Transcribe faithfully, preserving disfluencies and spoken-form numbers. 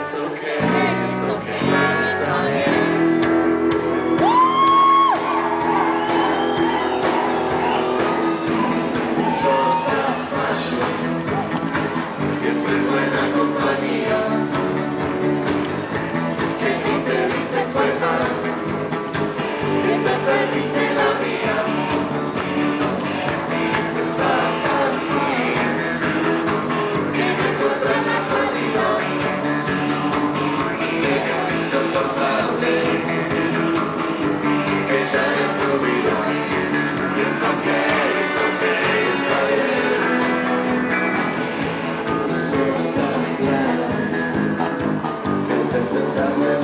it's okay, it's okay, está bien. Sos la fashion, siempre buena compañía, que ni te diste cuenta, que te perdiste la mía. Estás tan bien, que no encuentras la salida, que es insoportable, que ya es tu vida. It's okay, it's okay, está bien. Sos tan clara, que te sentaste